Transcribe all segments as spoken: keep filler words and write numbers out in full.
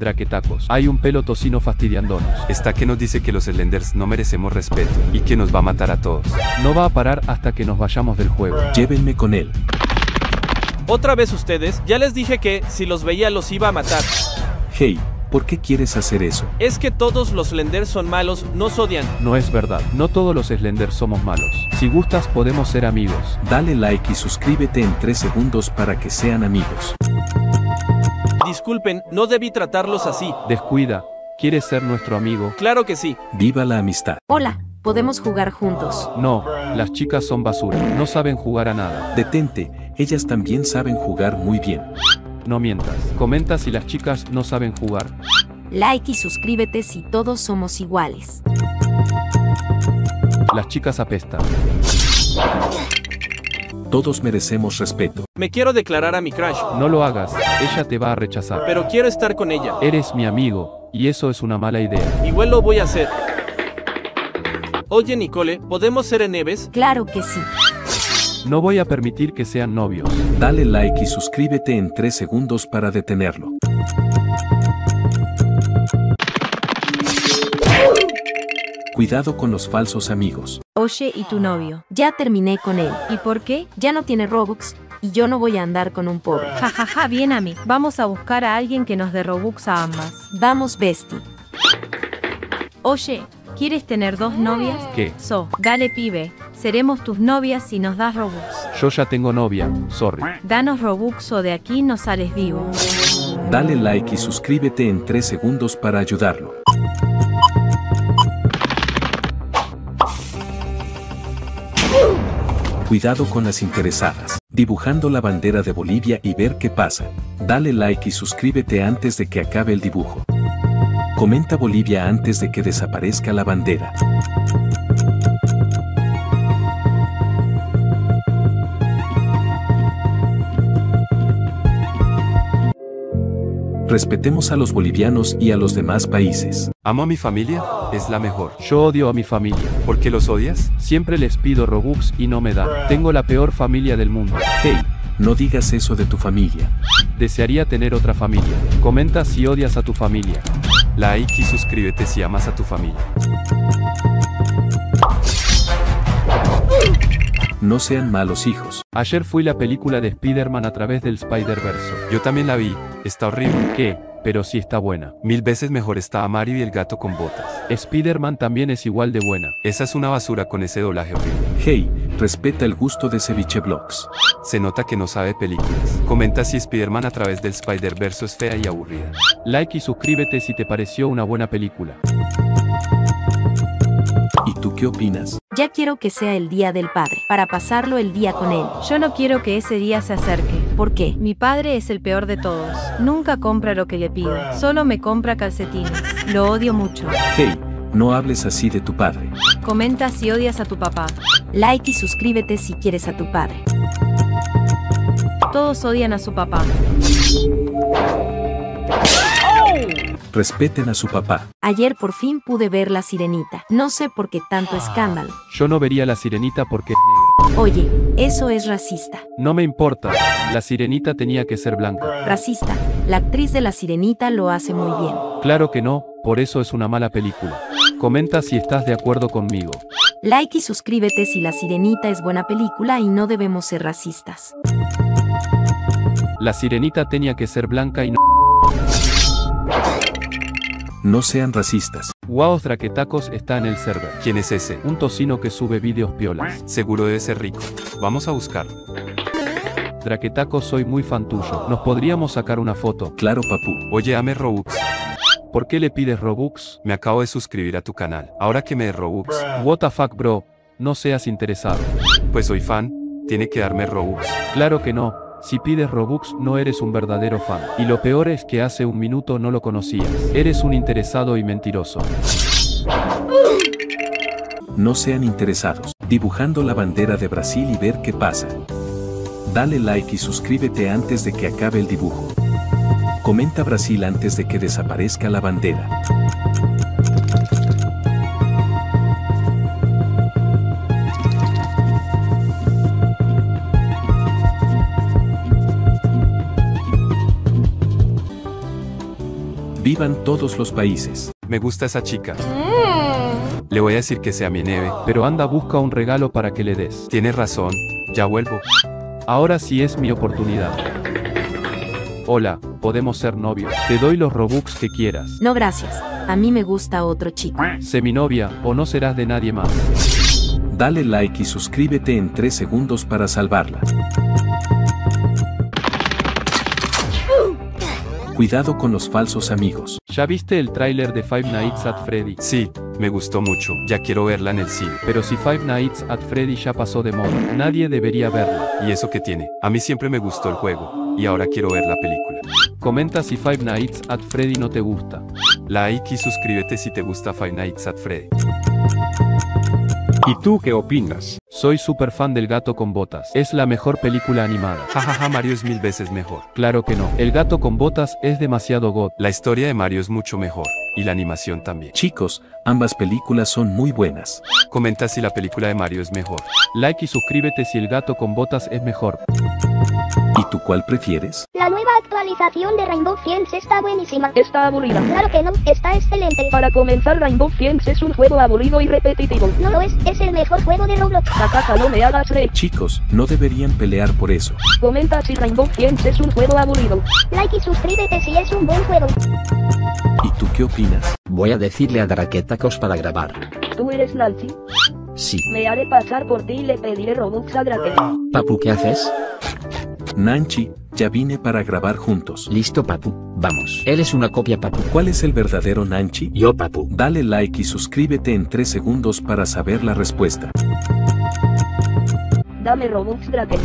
Draquetacos. Hay un pelo tocino fastidiándonos. Está que nos dice que los Slenders no merecemos respeto y que nos va a matar a todos. No va a parar hasta que nos vayamos del juego. Llévenme con él. Otra vez ustedes, ya les dije que, si los veía los iba a matar. Hey, ¿por qué quieres hacer eso? Es que todos los Slenders son malos, nos odian. No es verdad, no todos los Slenders somos malos. Si gustas podemos ser amigos. Dale like y suscríbete en tres segundos para que sean amigos. Disculpen, no debí tratarlos así. Descuida, ¿quieres ser nuestro amigo? Claro que sí. Viva la amistad. Hola, ¿podemos jugar juntos? No, las chicas son basura, no saben jugar a nada. Detente, ellas también saben jugar muy bien. No mientas, comenta si las chicas no saben jugar. Like y suscríbete si todos somos iguales. Las chicas apestan. Todos merecemos respeto. Me quiero declarar a mi crush, No lo hagas, ella te va a rechazar. pero quiero estar con ella. Eres mi amigo, y eso es una mala idea. Igual lo voy a hacer. Oye Nicole, ¿podemos ser eneves? Claro que sí. No voy a permitir que sean novios. Dale like y suscríbete en tres segundos para detenerlo. Cuidado con los falsos amigos. Oye, ¿y tu novio? Ya terminé con él. ¿Y por qué? Ya no tiene Robux y yo no voy a andar con un pobre. Ja, ja, ja, bien a mí. Vamos a buscar a alguien que nos dé Robux a ambas. Vamos, Bestie. Oye, ¿quieres tener dos novias? ¿Qué? So, dale pibe. Seremos tus novias si nos das Robux. Yo ya tengo novia, sorry. Danos Robux o de aquí no sales vivo. Dale like y suscríbete en tres segundos para ayudarlo. Cuidado con las interesadas. Dibujando la bandera de Bolivia y ver qué pasa. Dale like y suscríbete antes de que acabe el dibujo. Comenta Bolivia antes de que desaparezca la bandera. Respetemos a los bolivianos y a los demás países. Amo a mi familia, es la mejor. Yo odio a mi familia. ¿Por qué los odias? Siempre les pido Robux y no me dan. Tengo la peor familia del mundo. Hey, no digas eso de tu familia. Desearía tener otra familia. Comenta si odias a tu familia. Like y suscríbete si amas a tu familia. No sean malos hijos. Ayer fui la película de Spider-Man a través del Spider-Verso. Yo también la vi, está horrible. ¿Qué? Pero sí está buena. Mil veces mejor está Mario y el gato con botas. Spider-Man también es igual de buena. Esa es una basura con ese doblaje horrible. Hey, respeta el gusto de Ceviche Vlogs. Se nota que no sabe películas. Comenta si Spider-Man a través del Spider-Verse es fea y aburrida. Like y suscríbete si te pareció una buena película. ¿Y tú qué opinas? Ya quiero que sea el Día del Padre, para pasarlo el día con él. Yo no quiero que ese día se acerque. ¿Por qué? Mi padre es el peor de todos. Nunca compra lo que le pido. Solo me compra calcetines. Lo odio mucho. Hey, no hables así de tu padre. Comenta si odias a tu papá. Like y suscríbete si quieres a tu padre. Todos odian a su papá. Respeten a su papá. Ayer por fin pude ver La Sirenita. No sé por qué tanto escándalo. Yo no vería La Sirenita porque es negra. Oye, eso es racista. No me importa. La Sirenita tenía que ser blanca. Racista. La actriz de La Sirenita lo hace muy bien. Claro que no, por eso es una mala película. Comenta si estás de acuerdo conmigo. Like y suscríbete si La Sirenita es buena película y no debemos ser racistas. La Sirenita tenía que ser blanca y no... No sean racistas. Wow, Draquetacos está en el server. ¿Quién es ese? Un tocino que sube vídeos piolas. Seguro debe ser rico. Vamos a buscarlo. Draquetacos, soy muy fan tuyo. ¿Nos podríamos sacar una foto? Claro, papu. Oye, ame Robux. ¿Por qué le pides Robux? Me acabo de suscribir a tu canal. Ahora que me des Robux. What the fuck, bro. No seas interesado. Pues soy fan. Tiene que darme Robux. Claro que no. Si pides Robux no eres un verdadero fan. Y lo peor es que hace un minuto no lo conocías. Eres un interesado y mentiroso. No sean interesados. Dibujando la bandera de Brasil y ver qué pasa. Dale like y suscríbete antes de que acabe el dibujo. Comenta Brasil antes de que desaparezca la bandera. Vivan todos los países. Me gusta esa chica. Le voy a decir que sea mi nieve. Pero anda, busca un regalo para que le des. Tienes razón, ya vuelvo. Ahora sí es mi oportunidad. Hola, podemos ser novios. Te doy los Robux que quieras. No gracias. A mí me gusta otro chico. Sé mi novia, o no serás de nadie más. Dale like y suscríbete en tres segundos para salvarla. Cuidado con los falsos amigos. ¿Ya viste el tráiler de Five Nights at Freddy? Sí, me gustó mucho. Ya quiero verla en el cine. Pero si Five Nights at Freddy ya pasó de moda, nadie debería verla. ¿Y eso qué tiene? A mí siempre me gustó el juego. Y ahora quiero ver la película. Comenta si Five Nights at Freddy no te gusta. Like y suscríbete si te gusta Five Nights at Freddy. ¿Y tú qué opinas? Soy súper fan del Gato con Botas. Es la mejor película animada. Jajaja, Mario es mil veces mejor. Claro que no. El Gato con Botas es demasiado god. La historia de Mario es mucho mejor. Y la animación también. Chicos, ambas películas son muy buenas. Comenta si la película de Mario es mejor. Like y suscríbete si el Gato con Botas es mejor. ¿Y tú cuál prefieres? La nueva actualización de Rainbow Friends está buenísima. Está aburrida. Claro que no, está excelente. Para comenzar, Rainbow Friends es un juego aburrido y repetitivo. No lo es, es el mejor juego de Roblox. Jajaja, no me hagas reír. Chicos, no deberían pelear por eso. Comenta si Rainbow Friends es un juego aburrido. Like y suscríbete si es un buen juego. ¿Y tú qué opinas? Voy a decirle a Draquetacos para grabar. ¿Tú eres Nancy? Sí. Me haré pasar por ti y le pediré Robux a Drake. Papu, ¿qué haces? Nanchi, ya vine para grabar juntos. Listo, Papu. Vamos. Eres una copia, Papu. ¿Cuál es el verdadero Nanchi? Yo, Papu. Dale like y suscríbete en tres segundos para saber la respuesta. Dame Robux, Drake.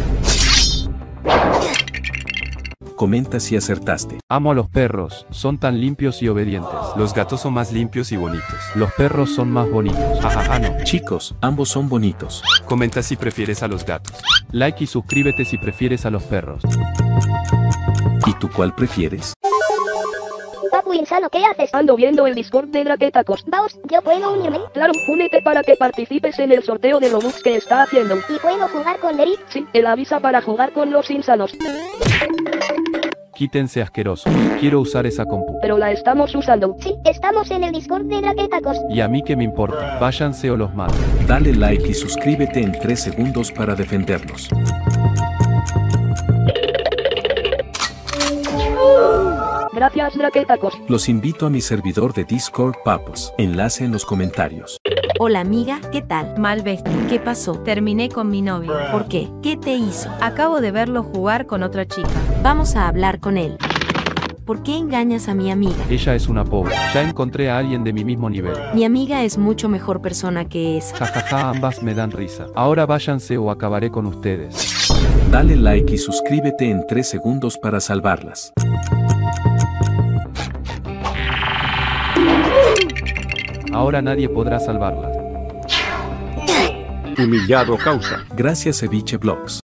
Comenta si acertaste. Amo a los perros, son tan limpios y obedientes. Los gatos son más limpios y bonitos. Los perros son más bonitos. Jajaja, no. Chicos, ambos son bonitos. Comenta si prefieres a los gatos. Like y suscríbete si prefieres a los perros. ¿Y tú cuál prefieres? Papu insano, ¿qué haces? Ando viendo el Discord de Draquetacos. Vamos, ¿yo puedo unirme? Claro, únete para que participes en el sorteo de Robux que está haciendo. ¿Y puedo jugar con Derek? Sí, él avisa para jugar con los insanos. Quítense asquerosos. Quiero usar esa compu. Pero la estamos usando. Sí, estamos en el Discord de Draquetacos. Y a mí que me importa. Váyanse o los mato. Dale like y suscríbete en tres segundos para defendernos. Gracias, Draquetacos. Los invito a mi servidor de Discord Papos. Enlace en los comentarios. Hola amiga, ¿qué tal? Mal bestia. ¿Qué pasó? Terminé con mi novio. ¿Por qué? ¿Qué te hizo? Acabo de verlo jugar con otra chica. Vamos a hablar con él. ¿Por qué engañas a mi amiga? Ella es una pobre. Ya encontré a alguien de mi mismo nivel. Mi amiga es mucho mejor persona que esa. Jajaja, ambas me dan risa. Ahora váyanse o acabaré con ustedes. Dale like y suscríbete en tres segundos para salvarlas. Ahora nadie podrá salvarla. Humillado causa. Gracias Ceviche Vlogs.